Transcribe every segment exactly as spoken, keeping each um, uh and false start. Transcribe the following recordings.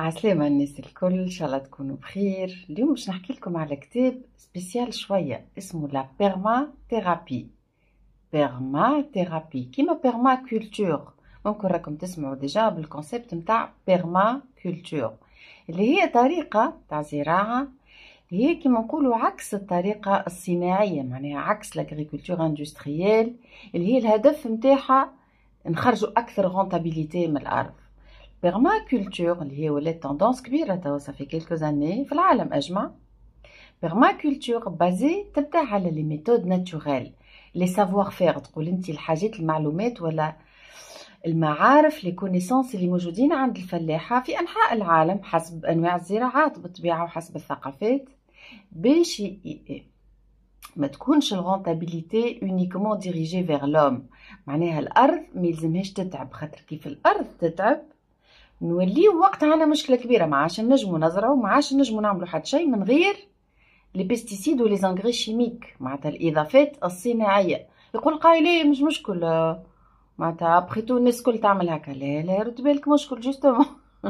عسلامة الناس الكل، ان شاء الله تكونوا بخير. اليوم باش نحكي لكم على كتاب سبيسيال شوية اسمه لا بيرما ثيرابي. بيرما ثيرابي كيما بيرما كولتور، ممكن راكم تسمعوا ديجا بالكونسيبت نتاع بيرما كولتور، اللي هي طريقة تاع زراعة اللي هي كيما نقولوا عكس الطريقة الصناعية، معناها عكس لاغريكولتور اندستريال اللي هي الهدف نتاعها نخرجوا اكثر رونتابيليتي من الارض. بيرما كولتور اللي هي ولات توندونس كبيرة توا صافي كيلكو زاني في العالم أجمع. بيرما كولتور بازي تبدا على لي ميثود ناتوريل، لي سافوار فير، تقول انت الحاجات المعلومات ولا المعارف لي كونيسونس اللي موجودين عند الفلاحة في أنحاء العالم حسب أنواع الزراعات بالطبيعة وحسب الثقافات، باش ما تكونش الرونتابيليتي اونيكمون ديريجي فيغ لوم. معناها الأرض ما يلزمهاش تتعب، خاطر كيف الأرض تتعب نوليو وقت عنا مشكله كبيره، ما عادش نجمو نزرعو، ما عادش نجمو نعملو حتى شيء من غير لي بيستيسيد ولي زانغري شيميك، معناتها الاضافات الصناعيه. يقول قايل مش مشكل، معناتها ابخيتو الناس الكل تعمل هكا. لا لا، رد بالك مشكل جوستومون.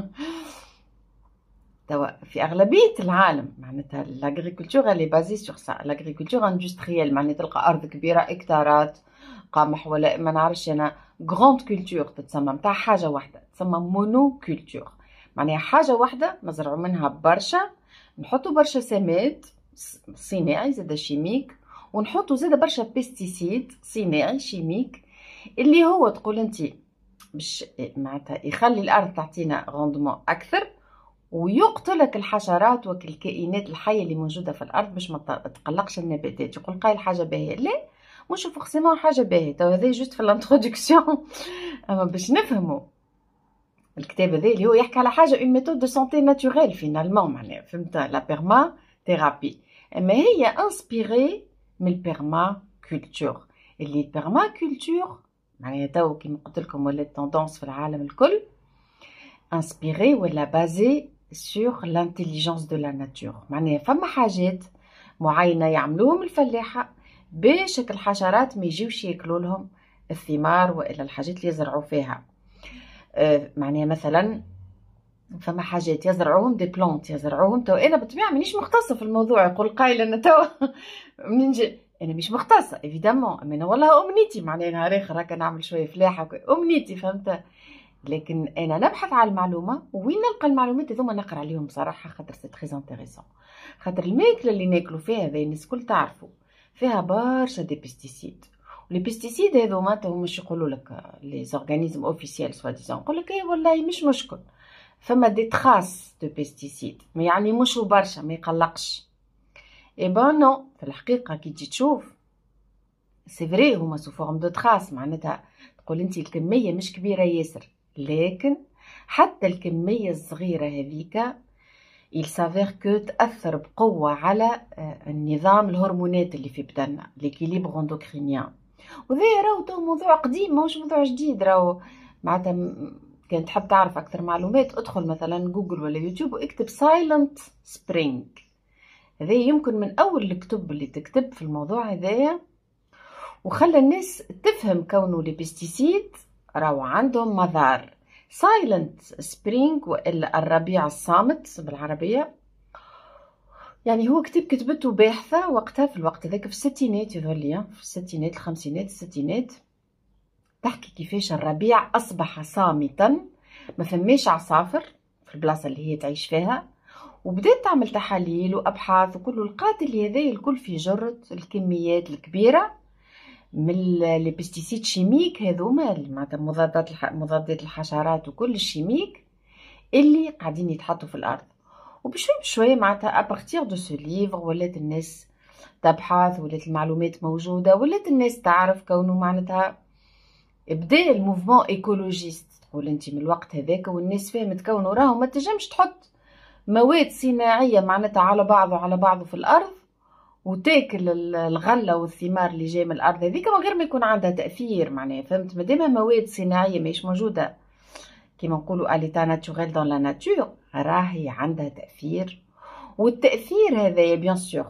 توا في اغلبيه العالم معناتها لاغريكولتور اللي بازي سور سا، لاغريكولتور اندستريال، معناتها تلقى ارض كبيره اكتارات قمح ولا ما نعرفش انا غروند كولتور تتسمى نتاع حاجه واحده، تسمى مونو كولتور، معناها حاجه واحده نزرعوا منها برشا، نحطوا برشا سماد صناعي زاد شيميك، ونحطوا زاد برشا بيستيسيد صناعي شيميك، اللي هو تقول انت باش معناتها يخلي الارض تعطينا روندمون اكثر ويقتلك الحشرات والكائنات الحيه اللي موجوده في الارض باش ما تقلقش النباتات. يقول قايل حاجه باهيه، لا مش فورسيمون حاجه باهيه، تو هذا جوست في الانتروداكسيون. اما باش نفهموا الكتاب هذا اللي هو يحكي على حاجه اون ميثود دو سونتي ناتوريل فينالمون، معناها فهمت لا بيرما ثيرابي، اما هي انسبيري من البيرما كولتور. اللي البيرما كولتور معناها تو كيما قلت لكم ولات توندونس في العالم الكل، انسبيري ولا بازي سور لانتيليجونس دو لا ناتور، معناها فما حاجات معينه يعملوهم الفلاحه باش الحشرات ما يجيوش ياكلوا لهم الثمار والا الحاجات اللي يزرعوا فيها. أه معناها مثلا فما حاجات يزرعوهم دي بلونت يزرعوهم، تو انا بالطبيعه مانيش مختصه في الموضوع. يقول قايل انا تو منين جي انا مش مختصه ايفيدامون، انا والله امنيتي معناها نهار اخر هكا نعمل شويه فلاحه امنيتي فهمت، لكن انا نبحث على المعلومه وين نلقى المعلومات هذوما نقرا عليهم بصراحه، خاطر سي تري انتريسون. خاطر الماكله اللي ناكلوا فيها هذا الناس الكل تعرفوا فيها برشا دي بيستيسيد، ولي بيستيسيد هذوما تو مش يقولوا لك لي زورغانيزم اوفيسيال سوا ديزون، يقول لك اي والله مش مشكل فما دي تراس دو بيستيسيد، ما يعني مش برشا ما يقلقش. اي بون نو، في الحقيقه كي تجي تشوف سي فري هما سو فورم دو تراس، معناتها تقول انت الكميه مش كبيره ياسر، لكن حتى الكميه الصغيره هذيك il s'avère que تأثر بقوة على النظام الهرمونات اللي في بدننا، l'équilibre endocrinien. وذا راهو تو موضوع قديم ماهوش موضوع جديد، راهو معناتها كان تحب تعرف أكثر معلومات ادخل مثلا جوجل ولا يوتيوب واكتب سايلنت سبرينج، هذا يمكن من أول الكتب اللي تكتب في الموضوع هذايا، وخلى الناس تفهم كونه لي بيستيسيد راهو عندهم مضار. سايلنت سبرينج والا الربيع الصامت بالعربيه، يعني هو كتب كتبته باحثه وقتها في الوقت هذاك في الستينات، يظهر لي في الستينات الخمسينات الستينات، تحكي كيفاش الربيع اصبح صامتا، ما فماش عصافر في البلاصه اللي هي تعيش فيها، وبدات تعمل تحاليل وابحاث وكل، لقات اللي هذا الكل في جرة الكميات الكبيره من لي بيستيسيد شيميك هذوما، معناتها مضادات الح... مضادات الحشرات وكل الشيميك اللي قاعدين يتحطوا في الارض. وبشوي بشويه معناتها ابارتيغ دو سو ليفر ولات الناس تبحث، ولات المعلومات موجوده، ولات الناس تعرف كونه معناتها بدا الموفمون ايكولوجيست، تقول انت من الوقت هذاك والناس فهمت كونه راهو ما تنجمش تحط مواد صناعيه معناتها على بعضه على بعضه في الارض وتاكل الغله والثمار اللي جايه من الارض هذيك من غير ما يكون عندها تاثير، معناها فهمت، مادام مواد صناعيه ماهيش موجوده كيما نقولوا اليتا ناتوريل دون لا ناتور راهي عندها تاثير. والتاثير هذايا بيان سور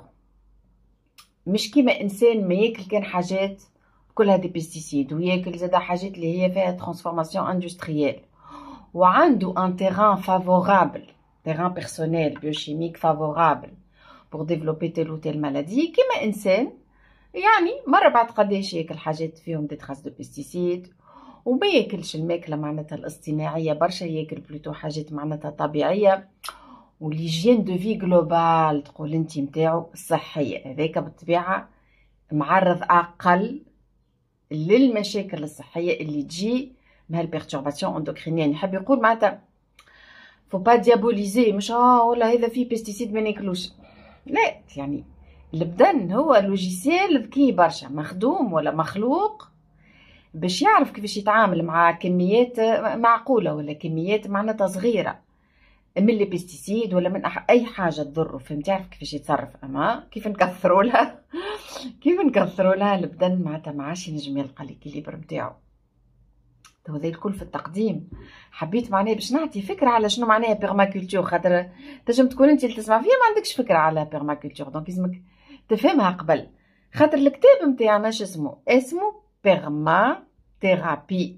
مش كيما انسان ما ياكل كان حاجات كلها دي بيستيسيد وياكل زاد حاجات اللي هي فيها ترانسفورماسيون اندستريال وعنده ان تيران فافورابل terrain personnel biochimique favorable pour développer telle ou telle maladie كيما إنسان يعني مرة بعد قداش ياكل حاجات فيهم دي تراس دو بيستيسيد وما ياكلش الماكلة معناتها الاصطناعية برشا، ياكل بلوتو حاجات معناتها طبيعية، وليجين دو في جلوبال تقول انت متاعو صحية، هذاك بالطبيعة معرض أقل للمشاكل الصحية اللي تجي من هالبيرتورباسيون اندوكرينيان. يحب يقول معناتها فو با ديابوليزي، مش اه ولا هذا فيه بيستيسيد ما ناكلوش، لا، يعني البدن هو لوجيسيال ذكي برشا، مخدوم ولا مخلوق باش يعرف كيفاش يتعامل مع كميات معقولة ولا كميات معناتها صغيرة من لي بيستيسيد ولا من اي حاجة تضره، فهمت؟ يعرف كيفاش يتصرف. اما كيف نكثروا لها كيف نكثروا لها البدن معناتها ما عادش ينجم يلقى ليكيليبر نتاعو. تو هذا الكل في التقديم، حبيت معناها باش نعطي فكره على شنو معناها بيرماكولتور، خاطر تنجم تكون انت اللي تسمع فيها ما عندكش فكره على بيرماكولتور، دونك لازمك تفهمها قبل، خاطر الكتاب نتاعنا شو اسمه؟ اسمه بيرما ثيرابي.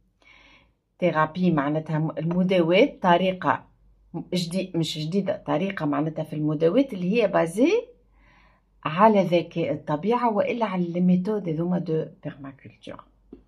ثيرابي معناتها المداواة، طريقه جديد مش جديده، طريقه معناتها في المداواة اللي هي بازي على ذكاء الطبيعه والا على الميثود هذوما دو بيرماكولتور.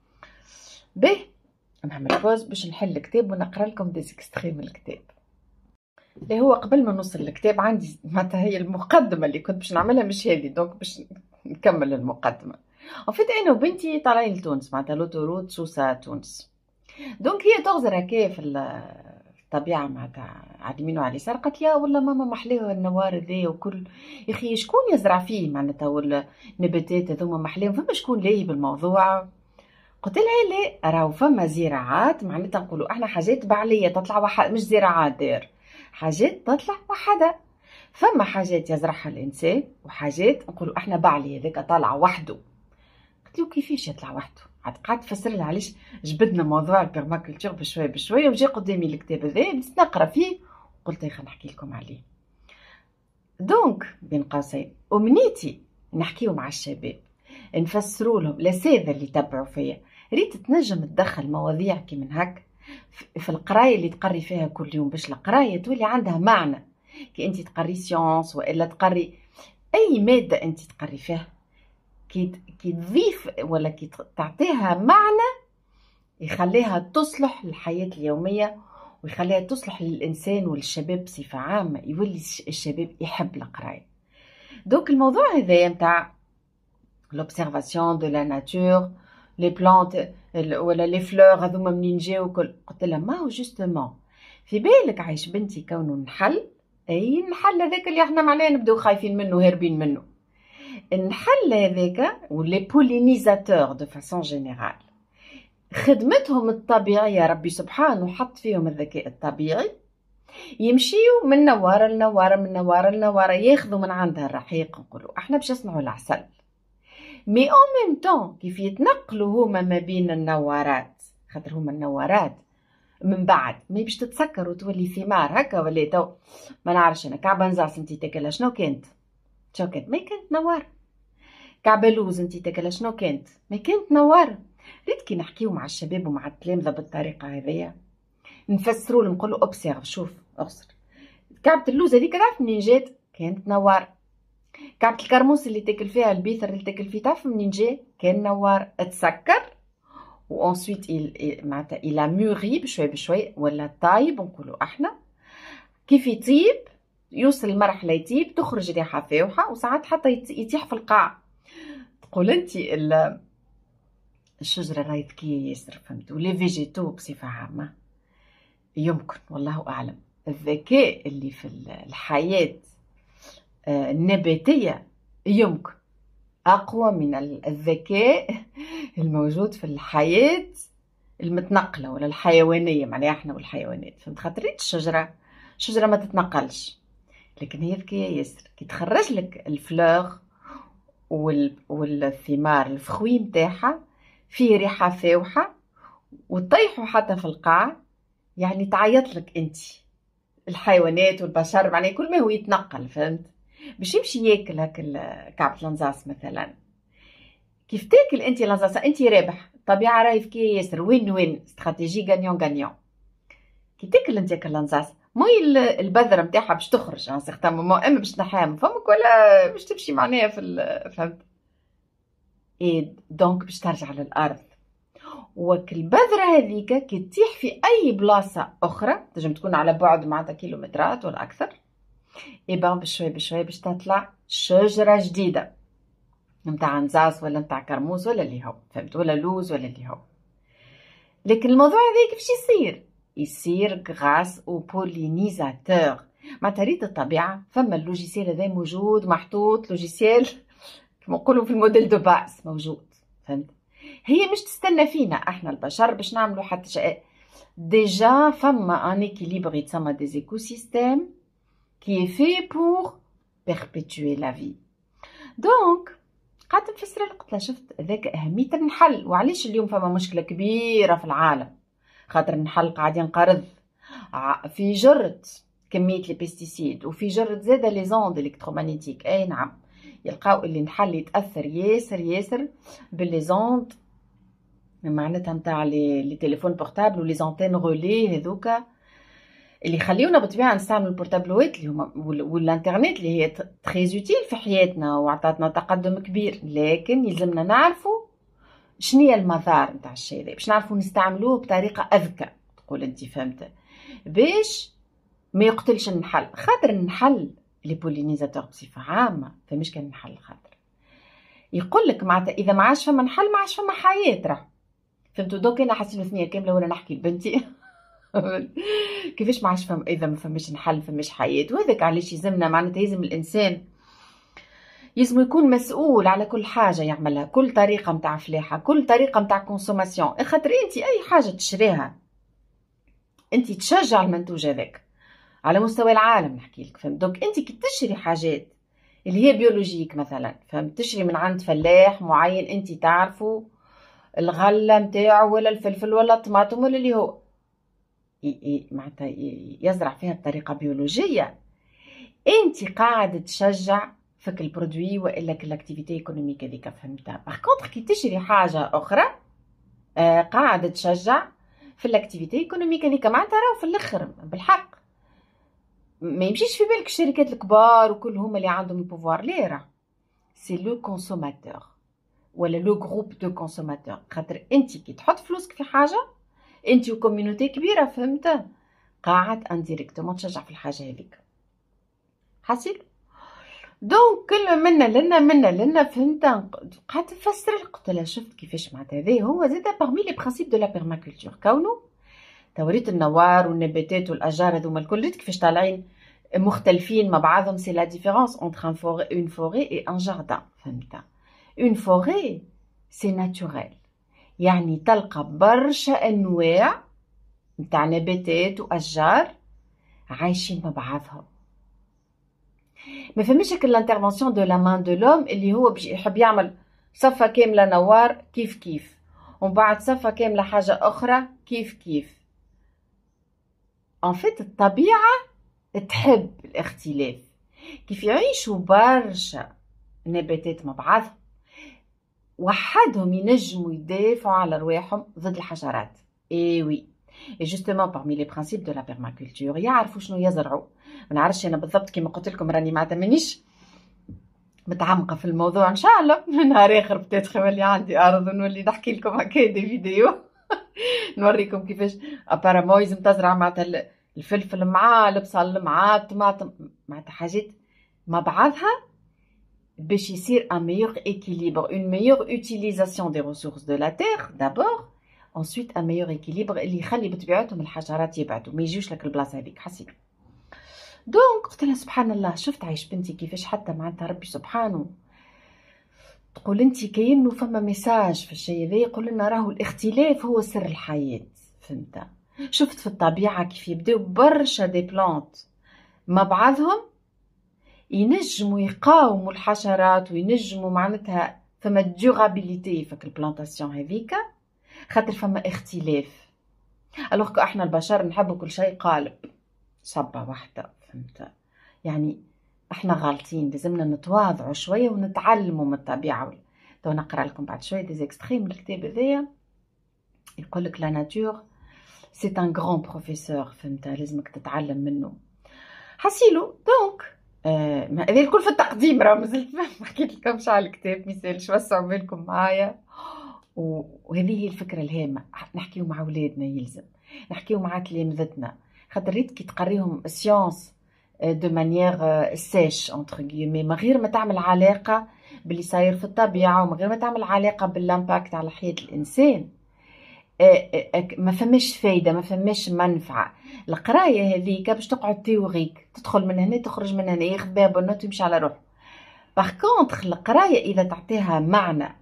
به نعمل بوز باش نحل الكتاب ونقرا لكم دي اكستري من الكتاب. اللي هو قبل ما نوصل للكتاب عندي معناتها هي المقدمه اللي كنت باش نعملها مش هذه، دونك باش نكمل المقدمه. وفيت انا وبنتي طالعين لتونس معناتها لوتوروت سوسه تونس، دونك هي تغزر هكا في الطبيعه معناتها على اليمين وعلى اليسار، قالت يا والله ماما محلاه النوار ذا وكل، يا اخي شكون يزرع فيه معناتها ولا النباتات هذوما محلاهم، فما شكون لاهي بالموضوع؟ قلت لها لا، راهو فما زراعات معناتها نقولوا احنا حاجات بعليه تطلع واحد، مش زراعات دير، حاجات تطلع وحده، فما حاجات يزرعها الانسان وحاجات نقولوا احنا بعليه هذاك طالع وحده. قلت له كيفاش يطلع وحده؟ عاد قعدت تفسر لها علاش جبدنا موضوع البيرماكولتور بشويه بشويه، وجي قدامي الكتاب هذا بديت نقرا فيه وقلت خلينا نحكي لكم عليه. دونك بين قوسين امنيتي نحكيو مع الشباب، نفسروا لهم الاساتذه اللي تبعوا فيا، ريت تنجم تدخل مواضيع كي من هك في القرايه اللي تقري فيها كل يوم، باش القرايه تولي عندها معنى. كي انت تقري سيونس والا تقري اي ماده انت تقري فيها، كي كي تضيف ولا كي تعطيها معنى يخليها تصلح للحياه اليوميه ويخليها تصلح للانسان والشباب بصفه عامه، يولي الشباب يحب القرايه. دوك الموضوع هذايا نتاع l'observation de la nature، les plantes ولا les fleurs هذوما منين جاو كل، قلت لها ما هو جوستومون في بالك عايش بنتي كونه نحل، اي النحل هذاك اللي احنا معناه نبداو خايفين منه هاربين منه، النحل هذاك ولي بولينيزاتور دو فاسون جينيرال خدمتهم الطبيعيه ربي سبحانه حط فيهم الذكاء الطبيعي، يمشيو من نواره لنواره من نواره لنواره، ياخذوا من عندها الرحيق، نقولوا احنا باش نصنعوا العسل، مي او ميم طون كيف يتنقلوا هما ما بين النوارات، خاطر هما النوارات من بعد ما باش تتسكر وتولي ثمار هكا، ولا تو ما نعرفش انا كعبه نزاس انت تاكلها شنو كانت؟ شنو كانت؟ ما كانت نوار. كعبه لوز انت تاكلها شنو كانت؟ ما كانت نوار. ريت كي نحكيو مع الشباب ومع التلامذه بالطريقه هذيا نفسروا لهم، نقولوا اوبسيرف، شوف اغسر كعبه اللوز هذيك تعرف منين جات؟ كانت نوار. كعبة الكرموس اللي تاكل فيها، البيثر اللي تاكل فيه، تعرف منين جا؟ كان نوار، تسكر وانسويت معناتها الى موري بشوي بشوي ولا طايب نقولوا احنا، كيف يطيب يوصل لمرحله يطيب تخرج ريحه فاوحه، وساعات حتى يطيح في القاع. تقول انت الشجره راهي ذكيه ياسر، فهمت؟ ولي فيجيتو بصفه عامه يمكن والله اعلم الذكاء اللي في الحياه النباتية يمكن أقوى من الذكاء الموجود في الحياة المتنقلة ولا الحيوانية، معناها احنا والحيوانات، فهمت؟ خاطريت الشجرة الشجرة ما تتنقلش، لكن هي ذكية ياسر، كي تخرج لك الفلوغ وال... والثمار الفخوي متاعها فيه ريحة فاوحة وتطيحوا حتى في القاع، يعني تعيط لك انت. الحيوانات والبشر معناها كل ما هو يتنقل، فهمت؟ باش يمشي ياكل هاك كعبة لنزاس مثلا، كيف تاكل انت لنزاس انت رابح، الطبيعه راهي ذكيه ياسر، وين وين استراتيجي غانيون غانيون. كي تاكل انت كالنزاس موي البذره نتاعها باش تخرج ان سيغتان مومون، اما باش تنحيها من فمك ولا باش تمشي معناها في فهمت. اي دونك باش ترجع للارض. وك البذره هذيك كي تطيح في اي بلاصه اخرى تنجم تكون على بعد معناتها كيلومترات ولا اكثر، اي بان بشوي بشوي باش تطلع شجره جديده نتاع نزاز ولا نتاع كرموز ولا اللي هو فهمت، ولا لوز ولا اللي هو. لكن الموضوع هذا كيفاش يصير؟ يصير غاس او بولينيزاتور. معناتها ريت الطبيعه فما اللوجيسيال هذا موجود محطوط، لوجيسيال كما نقولوا في الموديل دو باس موجود فهمت. هي مش تستنى فينا احنا البشر باش نعملوا حتى شيء، ديجا فما ان اكيليبر يتسمى دي ايكو سيستيم كي في بور بيربيتوي لا في. دونك قعدت نفسر لها قلت لها شفت هذاك اهميه النحل. وعلاش اليوم فما مشكله كبيره في العالم؟ خاطر النحل قاعد ينقرض في جرة كميه لي بيستيسيد، وفي جرة زاده لي زوند الكترومagnétique. اي نعم يلقاو اللي النحل يتاثر ياسر ياسر باللي زوند معناتها نتاع لي لي تليفون بورتابل ولي زونتين غولي هذوكا اللي يخليونا بالطبيعه نستعملوا البورتابلوات اللي هما والانترنت اللي هي تري اوتيل في حياتنا وعطاتنا تقدم كبير. لكن يلزمنا نعرفوا شنية المضار نتاع الشيء هذا باش نعرفوا نستعملوه بطريقه اذكى تقول انت فهمت، باش ما يقتلش النحل. خاطر النحل لي بولينيزاتور بصفه عامه فمش كان النحل، خاطر يقول لك معناتها اذا ما عادش فما نحل ما عادش فما حياه راه فهمتوا. دوك انا حاسين ثنيه كامله وانا نحكي لبنتي كيفاش ما عادش فما اذا ما فماش نحل ما فماش حياه. وهذاك علاش يلزمنا معناتها يلزم الانسان يلزم يكون مسؤول على كل حاجه يعملها، كل طريقه نتاع فلاحه، كل طريقه نتاع كونسوماسيون. خاطر انت اي حاجه تشريها انت تشجع المنتوج هذاك على مستوى العالم نحكي لك فهمت. دوك انت كي تشري حاجات اللي هي بيولوجيك مثلا فهمت، تشري من عند فلاح معين انت تعرفه الغله نتاعو ولا الفلفل ولا الطماطم ولا اللي هو معناتها يزرع فيها بطريقه بيولوجيه، انت قاعد تشجع فك البرودوي والا كالاكتيفيتي ايكونوميك هذيك فهمتها. باغ كونطخ كي تشري حاجه اخرى آه قاعد تشجع في الاكتيفيتي ايكونوميك هذيك معناتها راهو في الاخر بالحق ما يمشيش في بالك الشركات الكبار وكل هما اللي عندهم البوفوار. ليه راه سي لو كونسوماتور ولا لو جروب دو كونسوماتور. خاطر انت كي تحط فلوسك في حاجه انت وكوميونيتي كبيره فهمت قاعد انديريكتومون تشجع في الحاجه هذيك حاسيل. دونك كل منا لنا منا لنا فهمت. قعدت نفسر قلت لها شفت كيفاش معناتها هذا هو زاد باغمي لي برانسيب دو لا بيرماكولتور. كونه توريت النوار والنباتات والاشجار هذوما الكل كيفاش طالعين مختلفين مع بعضهم. سي لا ديفيرونس انتر ان فوري اون فوري اي ان جاردان فهمت. اون فوري سي ناتوريل يعني تلقى برشا انواع نتاع نباتات واشجار عايشين مع بعضهم. ما فهمش هك الانترفونسيون دو لا مان دو لوم اللي هو يحب يعمل صفه كامله نوار كيف كيف ومن بعد صفه كامله حاجه اخرى كيف كيف. ان فيت الطبيعه تحب الاختلاف. كيف يعيشوا برشا نباتات مع بعضهم وحدهم ينجموا يدافعوا على رواحهم ضد الحشرات. اي وي اي جوستومون parmi les principes de la permaculture يعرفوا شنو يزرعوا. ما نعرفش انا بالضبط كيما قلت لكم راني ما مانيش متعمقه في الموضوع. ان شاء الله نهار اخر بتاتخ يولي عندي ارض ونولي نحكي لكم هكا دي فيديو نوريكم كيفاش ابارامون لازم تزرع معناتها الفلفل مع البصل مع الطماطم معناتها حاجات مع بعضها باش يصير un meilleur équilibre, une meilleure utilisation des ressources de la terre d'abord, ensuite un meilleur équilibre اللي يخلي بطبيعتهم الحشرات يبعدوا ما يجيوش لك البلاصه هذيك حسيت. دونك قلت لها سبحان الله شفت عايش بنتي كيفاش حتى معناتها ربي سبحانه تقول انت كاينه فما ميساج في الشيء هذا يقول لنا راهو الاختلاف هو سر الحياه فهمت. شفت في الطبيعه كيف يبداو برشا دي بلانت مع بعضهم ينجموا يقاوموا الحشرات وينجموا معناتها فما ديورابيليتي فك البلانتاسيون هذيك خاطر فما اختلاف. الوغ كو احنا البشر نحبوا كل شيء قالب صبه واحده فهمت. يعني احنا غالطين لازمنا نتواضعوا شويه ونتعلموا من الطبيعه. تو نقرا لكم بعد شويه دي زيكستري من الكتاب هذايا يقول لك لا ناتور سي ان غران بروفيسور، فهمت، لازمك تتعلم منه. حسيلو دونك آه هذا الكل في التقديم، راه مازلت ما حكيت لكمش على الكتاب، ميسالش وسعوا بالكم معايا. وهذه هي الفكره الهامه، نحكيو مع ولادنا، يلزم نحكيو مع تلامذتنا، خاطر ريت كي تقريهم سيونس دو مانيير سيش اونتر غيومي، من غير ما تعمل علاقه باللي صاير في الطبيعه، ومن غير ما تعمل علاقه بالامباكت على حياه الانسان، ما فماش فايده، ما فماش منفعه. القرايه هذيك باش تقعد تيوريك، تدخل من هنا تخرج من هنا، ياخذ باب النوت ويمشي على روحه. باغ كونطخ القرايه اذا تعطيها معنى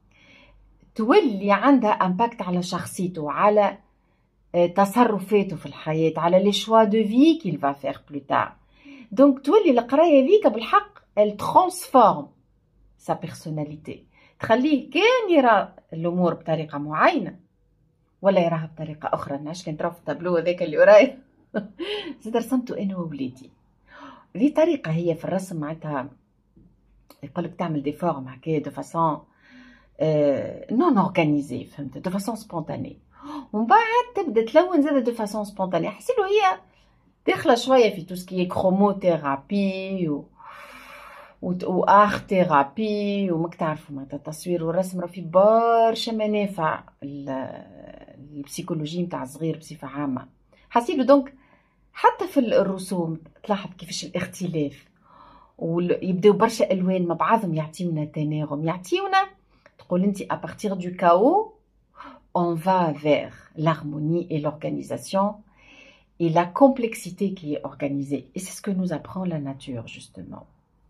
تولي عندها امباكت على شخصيته، على تصرفاته في الحياه، على لي شوا دو في كيل فا فير بلو تار. دونك تولي القرايه هذيك بالحق ال ترانسفورم سا بيرسوناليتي، تخليه كان يرى الامور بطريقه معينه ولا يراها بطريقه اخرى. نعرفش كان ترى في التابلو هذاك اللي ورايا زاد رسمته انا ووليدي. ذي طريقه هي في الرسم، معناتها يقولك تعمل دي فورم هكا دو فاسون نون اورغانيزي، فهمت، دو فاسون سبونتاني، ومن بعد تبدا تلون زاد دو فاسون سبونتاني. حسيلو هي داخله شويه في توسكي كروموثيرابي و و ار ثيرابي، وماك تعرفوا معناتها التصوير والرسم راه في برشا منافع البسيكولوجي نتاع الصغير بصفه عامه. حسيلو دونك حتى في الرسوم تلاحظ كيفاش الاختلاف، ويبداو برشا الوان مع بعضهم يعطيونا تناغم، يعطيونا تقول انت à partir du chaos on va vers l'harmonie et l'organisation et la complexité qui est organisée, et c'est ce que nous apprend la nature justement.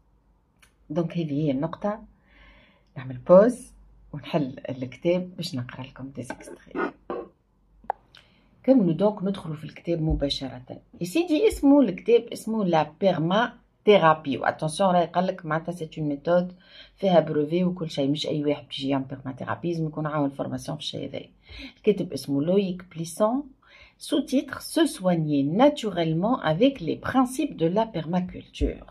donc هذه هي النقطة. نعمل بوز ونحل الكتاب باش نقرا لكم دي اكستري. كملوا دونك ندخلوا في الكتاب مباشرة. يا سيدي اسمه الكتاب اسمه لا بيرما ثيرابي، واتونسيون راه يقلك معناتها سي اون ميثود فيها بروفي وكل شيء، مش اي واحد بيجي يعمل بيرما ثيرابي لازم يكون عامل فورماسيون في الشيء هذا. الكاتب اسمه لويك بليسون، sous titre Se soigner naturellement avec les principes de la permaculture.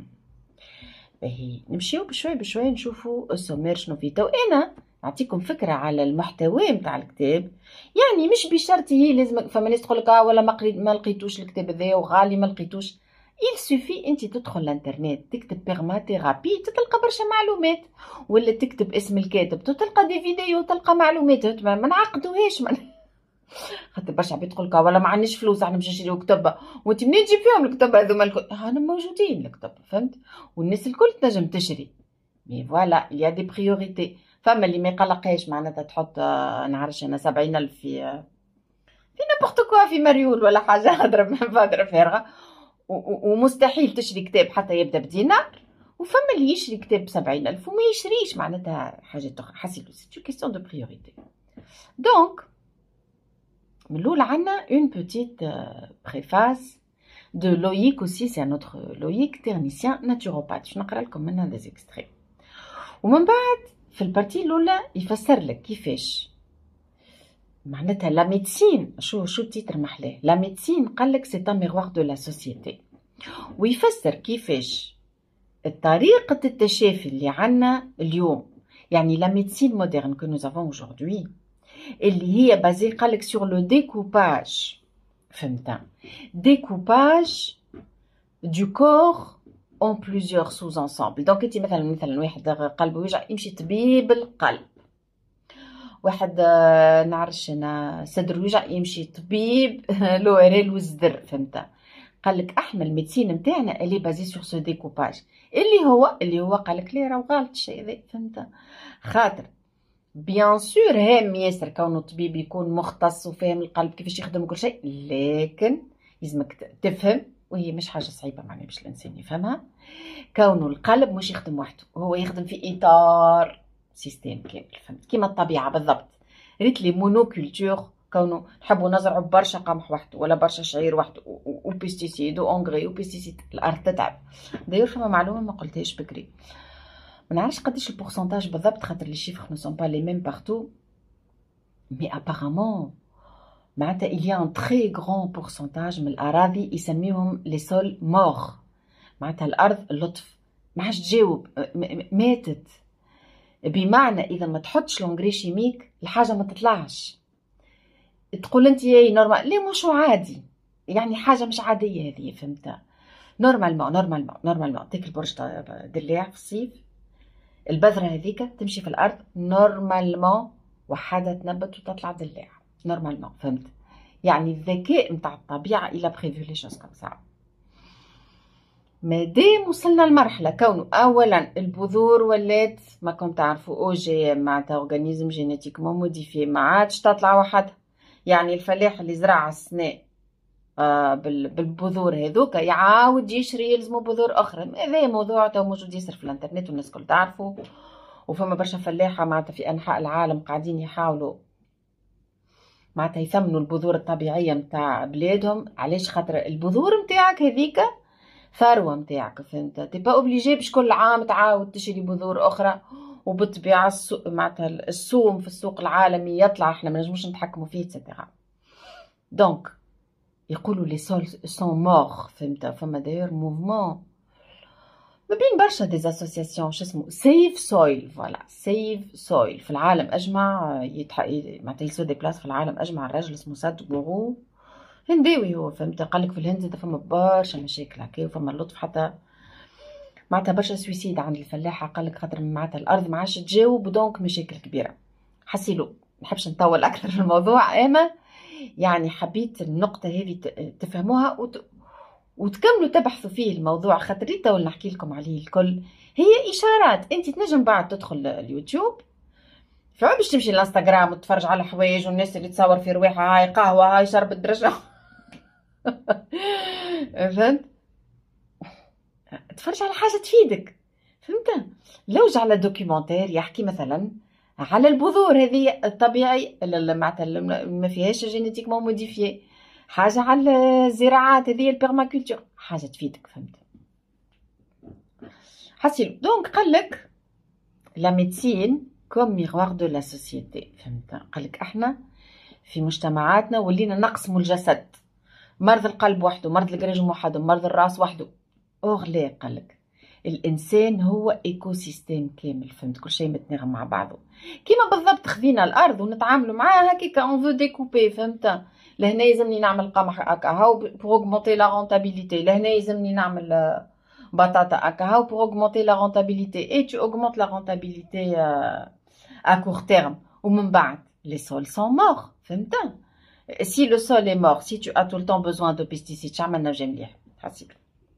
باهي نمشيو بشوي بشوي نشوفوا السومير شنو فيه. تو انا نعطيكم فكره على المحتوى نتاع الكتاب، يعني مش بشرط هي لازم، فما ناس تقول لك اه ولا ما قريت ما لقيتوش الكتاب هذا وغالي ما لقيتوش. il suffit انت تدخل الانترنت تكتب بيرما ثيرابي تلقى برشا معلومات، ولا تكتب اسم الكاتب تلقى دي فيديو تلقى معلومات، ما نعقدوهاش من خاطر برشا عباد تقول لك ولا ما عندناش فلوس احنا باش نشريو كتب، وانت منين تجيب فيهم الكتب هذوما الكل؟ هانا موجودين الكتب، فهمت، والناس الكل تنجم تشري، مي فوالا il y a des priorités. فما اللي ما يقلقهاش معناتها تحط نعرفش انا سبعين الف في في نابورت كوا في مريول ولا حاجه هضرب فادره فارغه، ومستحيل تشري كتاب حتى يبدا بدينار، وفما اللي يشري كتاب بسبعين الف وما يشريش معناتها حاجات اخرى. حسيتو سي كيستيون دو بريوريتي. دونك من الاول عندنا اون بوتيت بريفاس دو لويك aussi c'est un autre لويك technicien naturopathe. باش نقرا لكم منها دي زيكستري، ومن بعد في البارتي الاولى يفسر لك كيفاش معناتها لا ميديسين. شو شو التيتر محلاه، لا ميديسين قال لك سي ان ميغوار دو لا سوسيتي، ويفسر كيفاش طريقه التشافي اللي عندنا اليوم، يعني لا ميديسين مودرن كو نو افون اجوردي اللي هي بازي قال لك سور لو ديكوباج، فهمت، ديكوباج دو كور en plusieurs sous-ensembles. donc انت مثلا مثلا واحد قلبه يوجع يمشي طبيب القلب، واحد نعرفش انا صدره يوجع يمشي طبيب لوريل والصدر، فهمت. قال لك احنا الميديسين نتاعنا اللي بازي سور سو ديكوباج اللي هو اللي هو قال لك لي راه غلط الشيء هذا، فهمت، خاطر بيان سور هام ياسر كونه طبيب يكون مختص وفاهم القلب كيفاش يخدم كل شيء، لكن لازمك تفهم، وهي مش حاجه صعيبه معناها باش الانسان يفهمها، كونه القلب مش يخدم وحده، هو يخدم في اطار سيستم كامل، فهمت، كيما الطبيعه بالضبط. ريت لي مونوكولتور كونه نحبوا نزرعوا برشا قمح وحده ولا برشا شعير وحده وبيستيسيد وانغري وبيستيسيد، الارض تتعب. داير فما معلومه ما قلتهاش بكري، ما نعرفش قداش البورسنتاج بالضبط خاطر لي شيفر نو سون با لي ميم بارتو، مي ابارامون معناتها il y a un très grand pourcentage من الأراضي يسميهم لي سول مور، معناتها الأرض اللطف ما عادش تجاوب ماتت، بمعنى إذا ما تحطش لونغري شيميك الحاجة ما تطلعش. تقول انت ياي نورمال، لي مش عادي، يعني حاجه مش عاديه هذه، فهمت؟ نورمالمون نورمالمون نورمالمون تاكل برج دلاع في الصيف، البذره هذيك تمشي في الارض نورمالمون وحدها تنبت وتطلع دلاع نورمالمون، فهمت؟ يعني الذكاء متاع الطبيعه الى بريفو لي شوز كوم سا. مادام وصلنا لمرحله كونه اولا البذور ولات ما كنت تعرفوا او جي معناتها اورغانيزم جينيتيكمون موديفي، ما عادش تطلع وحدها، يعني الفلاح اللي زرع السنه آه بالبذور هذوك يعاود يشري يلزمو بذور اخرى. هذا موضوع تو موجود ياسر في الانترنت والناس الكل تعرفوا، وفما برشا فلاحه معناتها في انحاء العالم قاعدين يحاولوا معناتها يثمنوا البذور الطبيعيه نتاع بلادهم. علاش؟ خاطر البذور نتاعك هذيك ثروه نتاعك، فهمت؟ تي با اوبليجي باش كل عام تعاود تشري بذور اخرى، وبالطبيعه السوق معناتها السوم في السوق العالمي يطلع، احنا ما نجموش نتحكموا فيه اتسيتيرا. دونك يقولوا لي سول سون مور، فهمت؟ فما داير موفمون ما بين برشا دي اسوسياسيون شو اسمه سيف سويل، فوالا سيف سويل في العالم اجمع، يتح... معناتها يسو دي بلاس في العالم اجمع. الراجل اسمه ساد بورو، هنداوي هو، فهمت؟ قالك في الهند فما برشا مشاكل هكا، وفما اللطف حتى معناتها برشا سويسيد عند الفلاحه، قالك خاطر معناتها الارض ما عادش تجاوب، دونك مشاكل كبيره. حسيلو نحبش نطول اكثر في الموضوع، اما يعني حبيت النقطه هذه تفهموها وت... وتكملوا تبحثوا فيه الموضوع، خاطر تو نحكي لكم عليه الكل هي اشارات. انت تنجم بعد تدخل اليوتيوب فما باش تمشي الانستغرام وتتفرج على حوايج والناس اللي تصور في رواحها، هاي قهوه، هاي شربت درجه فهمت؟ تفرج على حاجه تفيدك، فهمت؟ لوج على دوكيومنتير يحكي مثلا على البذور هذه الطبيعي معناتها ما فيهاش جينيتيكمون موديفيي، حاجه على الزراعات هذه البيرماكولتور، حاجه تفيدك، فهمت؟ حسيلو دونك قالك لا ميديسين كوم ميغوار دو لا سوسيتي، فهمت؟ قالك احنا في مجتمعاتنا ولينا نقسموا الجسد، مرض القلب وحده، مرض القريجم وحده، مرض الراس وحده. اوغ ليه؟ قالك الانسان هو ايكو سيستيم كامل، فهمت؟ كل شيء متناغم مع بعضه، كيما بالضبط خذينا الارض ونتعاملوا معاها هكاك اون فو ديكوبي، فهمت؟ لهنا يلزمني نعمل قمح هكا هاو بور اوغمونتي لا رونتابيليتي، لهنا يلزمني نعمل بطاطا هكا هاو بور اوغمونتي لا رونتابيليتي، اي تو اوغمونت لا رونتابيليتي ا كور تيرم، ومن بعد لي سول سون مور، فهمت؟ Si le sol est mort, si tu as tout le temps besoin de pesticides, شعملنا وجه مليح حسيت.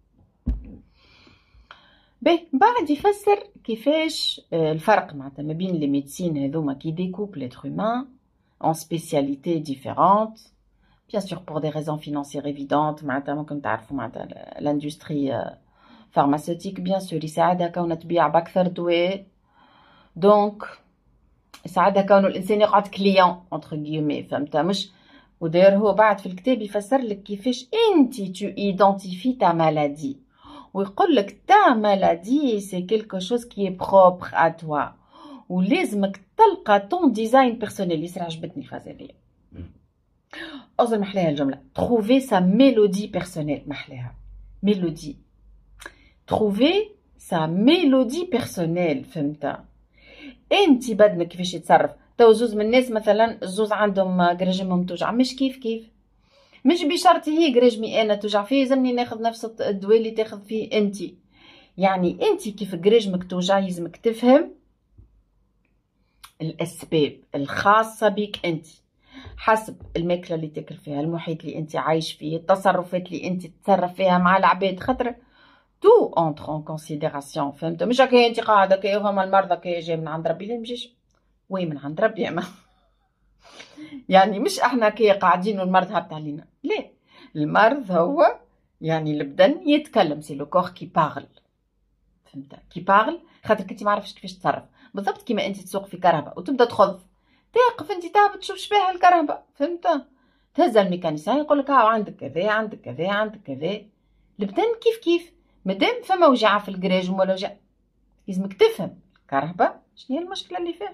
باهي بعد يفسر كيفاش الفرق معناتها ما بين لي ميديسين هذوما كي ديكوب ليتر هومان en spécialités différentes, bien sûr pour des raisons financières évidentes. معناتها ممكن تعرفوا معناتها الاندستري فارماسيوتيك بيان سور يساعدها كونها تبيع باكثر دواء، دونك يساعدها كونه الانسان يقعد كليون اونتر غيومي، فهمت؟ مش وداير هو بعد في الكتاب يفسر لك كيفاش انت تو ايدونتيفي تا مالادي، ويقول لك تا مالادي سي كيلكو شوز كي اي بروبر ا توا، ولازمك تلقى طون ديزاين بيرسونيل. يسرع عجبتني الفاز هذيا، اظن محلاها الجمله تروفي سا ميلودي بيرسونيل، محلاها ميلودي، تروفي سا ميلودي بيرسونيل، فهمت؟ انت بدنك كيفاش يتصرف. تو زوز من الناس مثلا الزوز عندهم قرجمهم توجع، مش كيف كيف، مش بشرط هي قرجمي انا توجع فيه يلزمني ناخذ نفس الدواء اللي تاخذ فيه انت. يعني انت كيف قرجمك توجع يلزمك تفهم الاسباب الخاصه بك انت، حسب الماكله اللي تاكل فيها، المحيط اللي انت عايش فيه، التصرفات اللي انت تتصرف فيها مع العباد، خاطر تو اونتر اون كونسيديراسيون، فهمت؟ مش هكا انت قاعده كي هما المرضى كي جاي من عند ربي، لا مجيش وي من عند ربي اما يعني مش احنا كي قاعدين والمرض هبط علينا، لا المرض هو يعني البدن يتكلم، سي لو كور كي بارل، فهمت؟ كي بارل خاطر كنتي ما عرفتش كيفاش تتصرف، بالضبط كيما انت تسوق في كهرباء وتبدا تخض تقف انت تهبط تشوف شبيها الكهرباء، فهمت؟ تهز الميكانيسيان يقول لك ها عندك كذا عندك كذا عندك كذا، البدن كيف كيف مادام فما وجعه في الكراج ولا وجع لازمك تفهم الكهرباء شنو هي المشكله اللي فيها.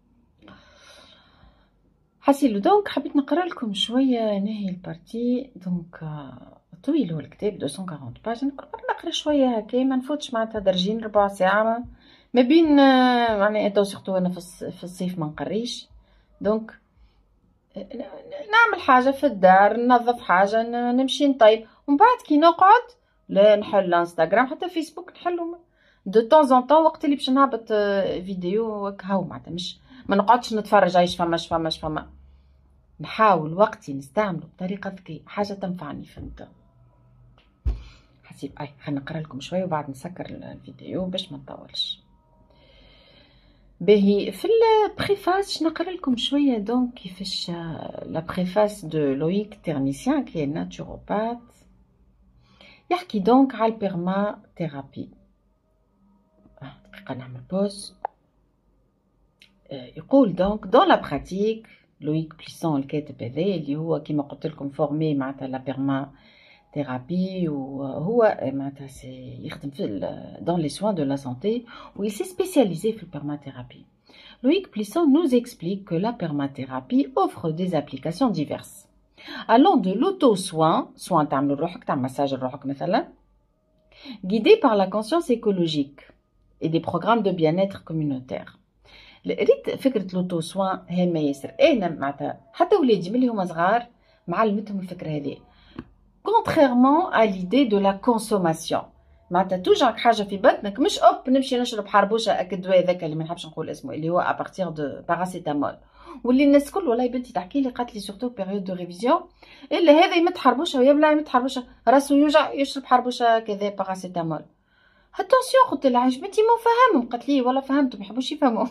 حسيلو دونك حبيت نقرا لكم شويه نهي البارتي، دونك طويل هو الكتاب مئتين وأربعين باج، نقرا شويه هكا ما نفوتش معناتها درجين ربع ساعه ما بين، يعني تو سيرتو انا في الصيف ما نقريش، دونك نعمل حاجة في الدار، ننظف حاجة، نمشي نطيب، ومن بعد كي نقعد لا نحل انستغرام حتى فيسبوك نحلو دو طون زون طون وقت اللي باش نهبط فيديو هاو معناتها مش ما نقعدش نتفرج ايش فما اش فما اش فما. نحاول وقتي نستعمله بطريقة ذكية، حاجة تنفعني فهمت. حسيب اي خلينا نقرا لكم شوية وبعد نسكر الفيديو باش ما نطولش. باهي في البريفاس نقرا لكم شويه دونك كيفاش لا بريفاس دو لويك تيرنيسيان كي ناتوروباث يحكي دونك على البيرما ثيرابي. دقيقه نعمل بوز. يقول دونك دون لا براتيك لويك بليسون الكاتب هذا اللي هو كيما قلت لكم فورمي معناتها لا بيرما ثيرابي وهو معناتها سي يخدم في دون لي سوان دو لا سانتي و il s'est spécialisé في البيرماثيرابي. Loïc Plisson nous explique que la permathérapie offre des applications diverses, allant de l'auto-soin, soin تعمل روحك تعمل مساج لروحك مثلا, guidé par la conscience écologique et des programmes de bien-être communautaire. ريت فكرة لوتو سوان هامة ياسر. انا معناتها حتى ولادي ملي هما صغار معلمتهم الفكرة هذه. contrairement à l'idée de la consommation. معناتها توجعك حاجه في بطنك مش اوب نمشي نشرب حربوشه اك الدواء ذاك اللي ما نحبش نقول اسمه اللي هو ابارتيغ دو باراسيتامول واللي الناس الكل والله بنتي تحكي لي قالت لي سورتو بيريود دو ريفيزيون الا هذا يمد حربوشه ويبلع يمد حربوشه راسو يوجع يشرب حربوشه كذا باراسيتامول. اتونسيون قلت لها عجبتي مو فهمهم قالت لي والله فهمتهم ما يحبوش يفهموا.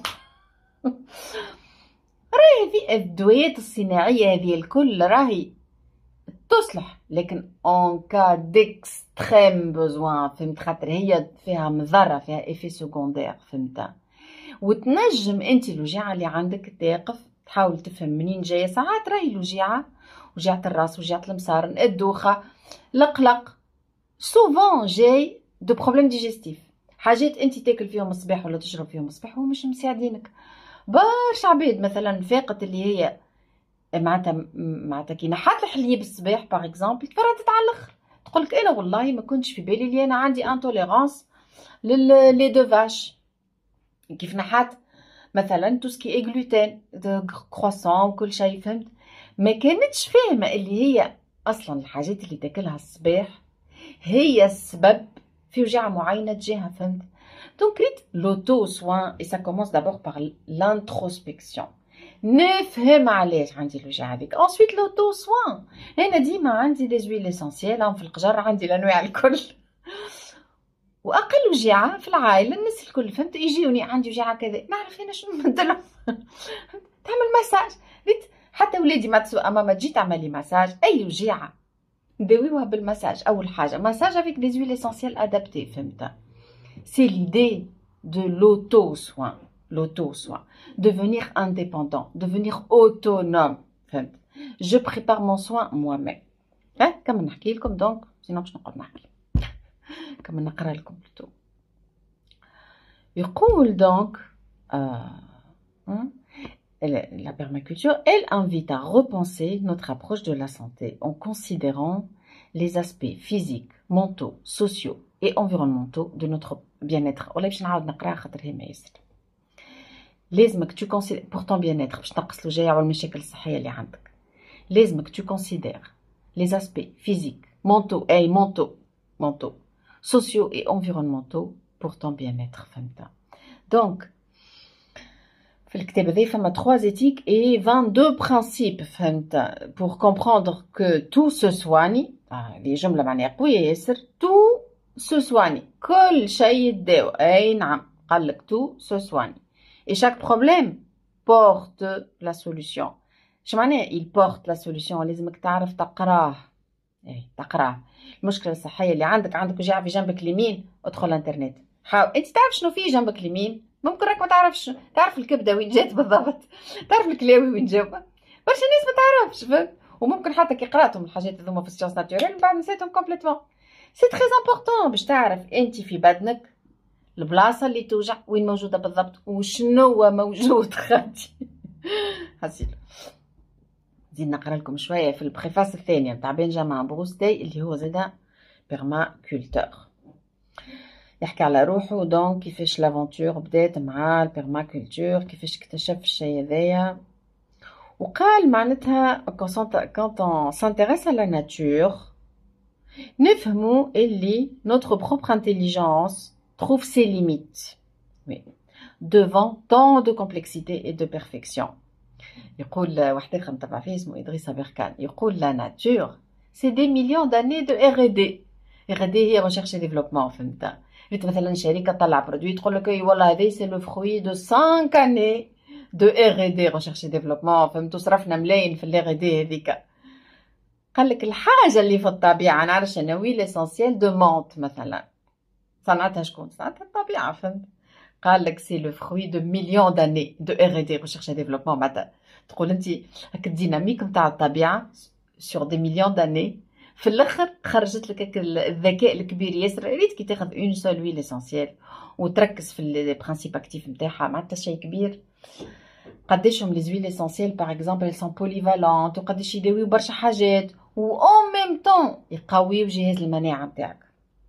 راهي في الدويات الصناعيه هذه الكل راهي تصلح لكن اون كا ديكستريم بوزوان فهمت خاطر هي فيها مضره فيها افي سكوندير فهمت. وتنجم انت الوجيعه اللي عندك تقف تحاول تفهم منين جايه. ساعات راهي الوجيعه وجيعه الراس وجيعه المصارن الدوخه القلق سوفون جاي دو بروبليم ديجستيف حاجات انت تاكل فيهم الصباح ولا تشرب فيهم الصباح ومش مساعدينك. برشا عباد مثلا فاقت اللي هي معناتها معناتها كي نحات الحليب الصباح باغ اكزومبل تفرطت على الاخر تقول لك انا والله ما كنتش في بالي اللي انا عندي انتوليرانس لي دو فاش. كيف نحات مثلا تو سكي اي غلوتين كرواسون وكل شيء فهمت ما كانتش فاهمه اللي هي اصلا الحاجات اللي تاكلها الصباح هي السبب في وجعه معينه تجيها فهمت. دونك ريت لوتو سوان اي سا كومونس دابور باغ لانتروسبكسيون نفهم علاش عندي الوجع هذيك. انسويت لوتو سوان انا ديما عندي دي زويل اسونسيال هم في القجر عندي الانواع الكل واقل وجيعه في العائله الناس الكل فهمت يجيوني عندي وجيعه كذا نعرف انا شنو ندير تعمل مساج. ريت حتى ولادي ما تسوى ماما تجي تعمل لي مساج اي وجيعه نداويوها بالمساج. اول حاجه مساج افيك دي زويل اسونسيال ادابتي فهمت. سي ليدي دو لوتو سوان l'auto-soin, devenir indépendant, devenir autonome. فهمت. Je prépare mon soin moi-même. ها كمل نحكي لكم دونك سينو باش نقعد نحكي كمل نقرا لكم بلوتو. يقول دونك la permaculture elle invite à repenser notre approche de la santé en considérant les aspects physiques, mentaux, sociaux et environnementaux de notre bien-être. ولا باش نعاود نقرا خاطر هي ما ياسر. لازمك tu considères pour ton bien-être باش تنقص الوجايع والمشاكل الصحيه اللي عندك. لازمك tu considères les aspects physiques, mentaux et mentaux, mentaux, sociaux et environnementaux pour ton bien-être فهمت. دونك في الكتاب هذا فما trois éthiques et vingt-deux principes فهمت pour comprendre que tout se soigne. هذه جمله معناها قويه ياسر. tout se soigne كل شيء يتداوى. اي نعم قال لك tout se soigne. Et chaque problème porte la solution. شو معناه il porte la solution؟ لازمك تعرف تقراه. ايه تقراه. المشكله الصحيه اللي عندك عندك وجع في جنبك اليمين ادخل الانترنت حاول انت تعرف شنو فيه جنبك اليمين. ممكن راك ما تعرفش تعرف الكبده وين جات بالضبط تعرف الكلاوي وين جاوا برشا ناس ما تعرفش فهمت. وممكن حتى كي قراتهم الحاجات هذوما في السيونس ناتوريل من بعد نسيتهم كومبليتوم. سي تري امبورطون باش تعرف انت في بدنك البلاصه اللي توجع وين موجوده بالضبط وشنو موجود خاطي حسيت. زيد نقرا لكم شويه في البريفاس الثانيه نتاع بنجامين بروستي اللي هو زادا بيرما كولتور يحكي على روحه دونك كيفاش لافونتور بدات مع البيرما كولتور كيفاش اكتشف الشيء هذايا وقال معناتها quand on s'intéresse à la nature نفهموا اللي notre propre intelligence trouve ses limites oui. devant tant de complexité et de perfection. يقول واحد آخر نتبع فيه اسمه إدريس بركان يقول la nature c'est des millions d'années de R et D. R et D هي recherche et développement فهمت. ريت مثلا شركة تطلع برودوي تقول لك والله هذا c'est le fruit de cinq années de R et D recherche et développement فهمت. صرفنا ملايين في ال R et D هذيك. قال لك الحاجة اللي في الطبيعة نعرفش أنا وي l'essentiel de menthe مثلا صنعتها شكون؟ صنعتها الطبيعة فهمت. قال لك سي لو فروي دو مليون داني دو ار دي ريشيرش ديفلوبمون معناتها تقول انت هاك الديناميك نتاع الطبيعه سور دي مليون داني في الاخر خرجت لك الذكاء الكبير ياسر. ريت كي تاخذ اون سول وي ليسونسيال وتركز في لي برينسيپ اكتيف نتاعها معناتها شيء كبير. قداشهم لي زويل ليسونسيال باغ اكزومبل سون بوليفالونت وقداش يداويو برشا حاجات و اون ميم طون يقويو جهاز المناعه نتاعك.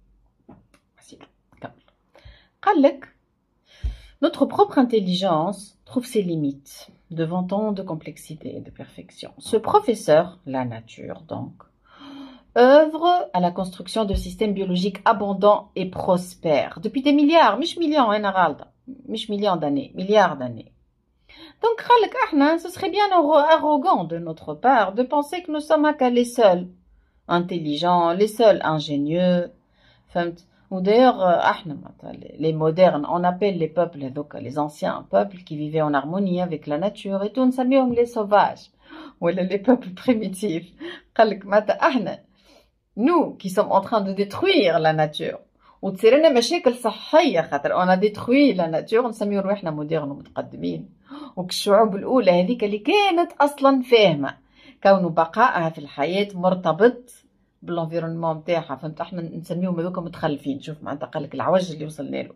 قال لك notre propre intelligence trouve ses limites devant tant de complexité et de perfection. Ce professeur, la nature donc, œuvre à la construction de systèmes biologiques abondants et prospères depuis des milliards, مش millions, hein, Naralda, مش millions d'années, milliards d'années. Donc, قال لك احنا, ce serait bien arrogant de notre part de penser que nous sommes qu'à les seuls intelligents, les seuls ingénieux, فهمت. Ou d'ailleurs, les modernes, on appelle les peuples, donc les anciens peuples qui vivaient en harmonie avec la nature et tout, on s'appelle les sauvages, ou les peuples primitifs. Nous qui sommes en train de détruire la nature, on a détruit la nature, on s'appelle روحنا modernes ومتقدمين. والشعوب الأولى هذيك اللي كانت أصلا فاهمة كون بقائها في الحياة مرتبط بالانفيرونمون نتاعها فهمت. احنا نسميهم هذوك متخلفين. شوف معناتها قال لك العوج اللي وصلنا له.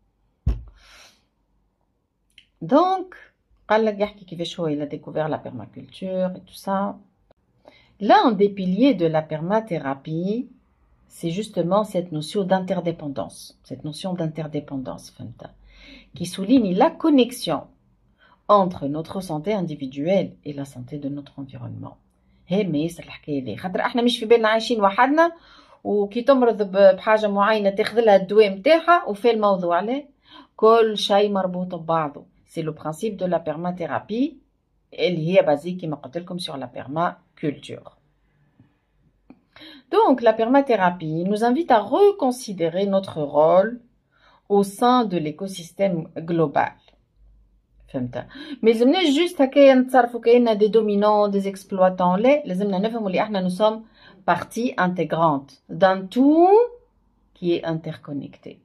دونك قال لك يحكي كيفاش هو il a découvert la permaculture et tout ça. L'un des piliers de la permathérapie c'est justement cette notion d'interdépendance, cette notion d'interdépendance فهمت qui souligne la connexion entre notre santé individuelle et la santé de notre environnement. هي ما ياسر الحكايه دي خاطر احنا مش في بالنا عايشين وحدنا وكي تمرض بحاجه معينه تاخذ لها الدواء نتاعها وفي الموضوع عليه كل شيء مربوط ببعضه. سي لو برينسيپ دو لا بيرماتيرابي اللي هي بازي كيما قلت لكم sur la permaculture. Donc la permathérapie nous invite à reconsidérer notre rôle au sein de l'écosystème global. فهمت. ما لازمناش جوست هكايا نتصرفوا كأننا دي دومينون دي اكسبلواتون. لا لازمنا نفهموا اللي احنا نسوم بارتي انتيغرانت دان تو كي انتركونيكتي.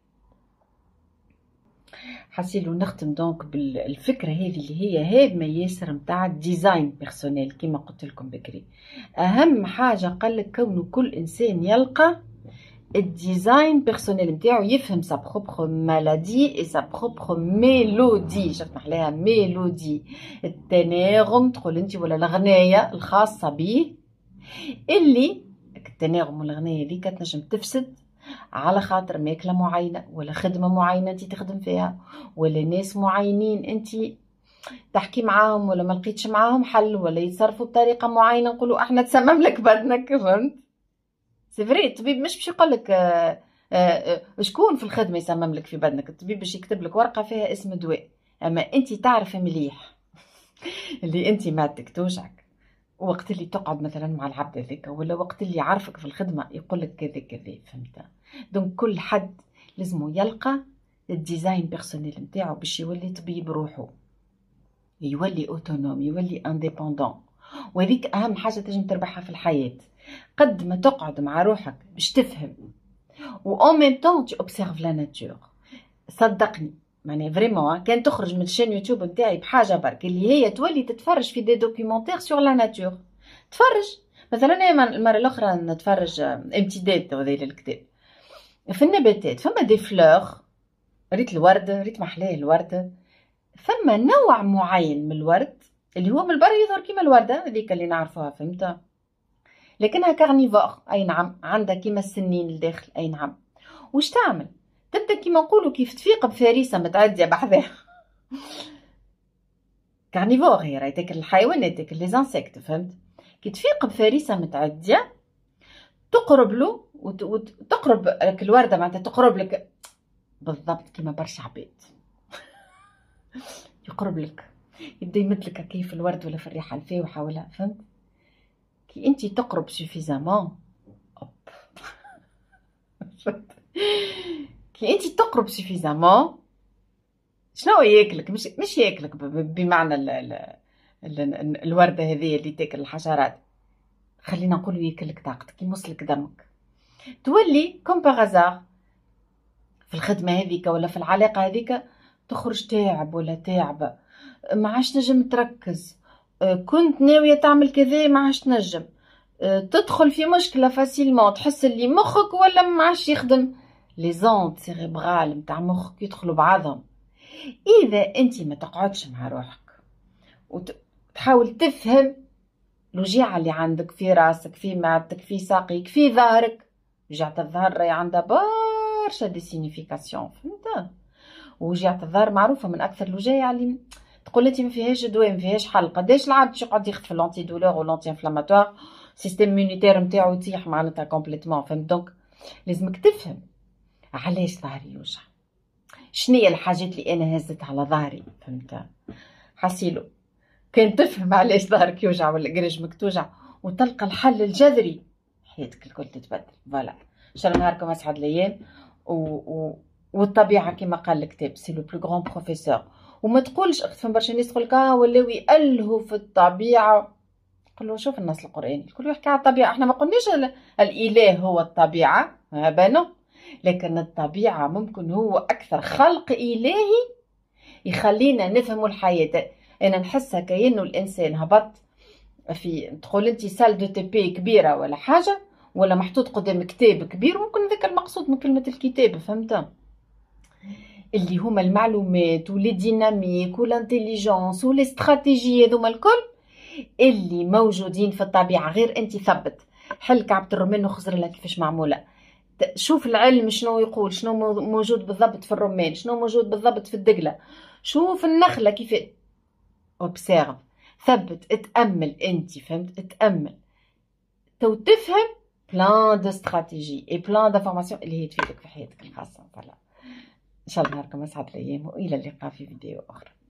حسيلو نختم دونك بالفكره هذه اللي هي هادمه ياسر نتاع الديزاين بيرسونيل كيما قلت لكم بكري. اهم حاجه قال لك كونه كل انسان يلقى الديزاين بيرسونيل نتاعو يفهم سا بروبر مالادي اي سا بروبر ميلودي. شفت محلاها ميلودي التناغم تقول انت ولا الغنايه الخاصه بيه اللي التناغم والغنايه اللي كتنجم تفسد على خاطر ماكله معينه ولا خدمه معينه انت تخدم فيها ولا ناس معينين انت تحكي معاهم ولا ما لقيتش معاهم حل ولا يتصرفوا بطريقه معينه نقولوا احنا تسمم لك بدنك. فهمت. سي فري الطبيب مش باش يقول لك شكون في الخدمه يسمم لك في بدنك. الطبيب باش يكتب لك ورقه فيها اسم دواء اما انت تعرف مليح اللي انت معدتك توجعك وقت اللي تقعد مثلا مع العبد هذاك ولا وقت اللي يعرفك في الخدمه يقول لك كذا كذا. فهمت. دونك كل حد لازم يلقى الديزاين بيرسونيل نتاعو باش يولي طبيب روحه يولي اوتونوم يولي انديبوندون. وهذيك اهم حاجه تنجم تربحها في الحياه. قد ما تقعد مع روحك باش تفهم و en même temps tu observes la nature. صدقني معني فريمون كان تخرج من الشين يوتيوب نتاعي بحاجه برك اللي هي تولي تتفرج في دي دوكيومونتير سور لا ناتور. تفرج مثلا انا المره الاخرى نتفرج امتداد هذا الكتاب في النباتات فما دي فلور ريت الورد ريت محلاه الورد فما نوع معين من الورد اللي هو من البر يظهر كيما الورده هذيك اللي نعرفوها. فهمت. لكنها كارنيفور اي نعم عندها كيما السنين لداخل اي نعم. واش تعمل تبدا كيما نقولوا كيف تفيق بفريسه متعديه بحذاها كارنيفور، هي راهي تاكل الحيوانات، تاكل لي زانسيكت، فهمت؟ كي تفيق بفريسه متعديه تقرب له وت... وتقرب لك الورده، معناتها تقرب لك بالضبط كيما برشا عباد يقرب لك يبدا يمدلك كيف الورد ولا في الريحه الفاوحه ولا، فهمت؟ كي انت تقرب سوفيزامون اوب كي انت تقرب سوفيزامون شنو ياكلك؟ مش مش ياكلك بمعنى ال ال ال الورده هذه اللي تاكل الحشرات، خلينا نقولوا ياكلك طاقتك، يمصلك دمك، تولي كوم باغازار في الخدمه هذيك ولا في العلاقه هذيك تخرج تاعب ولا تاعبه، ما عادش تنجم تركز، كنت ناويه تعمل كذا ما عادش تنجم، تدخل في مشكله فاسيلمون، تحس اللي مخك ولا ما عادش يخدم، لي زوند سيريبرال نتاع مخك يدخلوا بعضهم. اذا انت ما تقعدش مع روحك وتحاول تفهم الوجيعه اللي عندك في راسك، في معدتك، في ساقيك، في ظهرك، وجيعه الظهر راهي عندها برشا دي سينيفيكاسيون، فهمت؟ وجيعه الظهر معروفه من اكثر الوجايع اللي تقول انت ما فيهاش دواء، ما فيهاش حل، قداش العبد يقعد ياخذ في اللونتي دولور واللونتي انفلاماتوار، سيستم immunitaire نتاعو يطيح معناتها كومبليتمون، فهمت؟ دونك لازمك تفهم علاش ظهري يوجع، شنيا الحاجات اللي انا هزت على ظهري، فهمت؟ حسيلو كان تفهم علاش ظهرك يوجع ولا قرجمك توجع وتلقى الحل الجذري، حياتك الكل تتبدل. فوالا، ان شاء الله نهاركم اسعد الايام و... و... والطبيعه كما قال الكتاب سي لو بلو غران بروفيسور. وما تقولش اخت فما برشا ناس تقول لك اه ولاو يألهوا في الطبيعه، قول له شوف النص القراني الكل يحكي على الطبيعه، احنا ما قلناش ال... الاله هو الطبيعه، ها بانو، لكن الطبيعه ممكن هو اكثر خلق الهي يخلينا نفهموا الحياه. انا نحسها كأنه الانسان هبط في تقول انت سال دو تي بي كبيره ولا حاجه، ولا محطوط قدام كتاب كبير، ممكن ذاك المقصود من كلمه الكتاب، فهمت؟ اللي هما المعلومات ولي ديناميك والانتيليجنس ولي استراتيجي هذوما الكل اللي موجودين في الطبيعه، غير انت ثبت حل كعبة الرمان وخزر لها كيفاش معموله، شوف العلم شنو يقول، شنو موجود بالضبط في الرمان، شنو موجود بالضبط في الدقله، شوف النخله كيف اوبسيرف، ثبت، اتامل انت، فهمت؟ اتامل تو تفهم بلان دو استراتيجي اي بلان دانفورماسيون اللي هي تفيدك في حياتك الخاصه. فوالا، ان شاء الله نهاركم اسعد الايام والى اللقاء في فيديو اخرى.